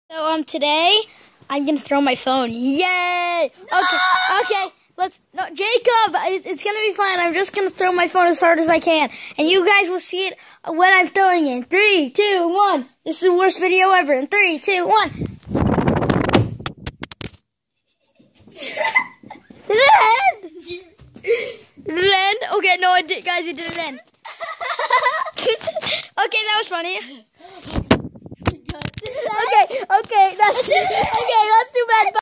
So today I'm gonna throw my phone. Yay! No! Okay. No, Jacob, it's gonna be fine. I'm just gonna throw my phone as hard as I can, and you guys will see it when I'm throwing it. In 3, 2, 1. This is the worst video ever. In 3, 2, 1. Did it end? Did it end? Okay, no, it did, guys. It didn't end. Okay, that was funny. Okay, that's too bad.